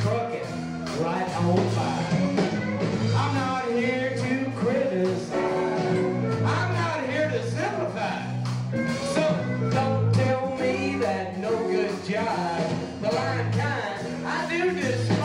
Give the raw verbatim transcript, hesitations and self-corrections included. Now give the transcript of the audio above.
trucking right on by. I'm not here to criticize. I'm not here to simplify. So don't tell me that no good jive. The line kind I do despise.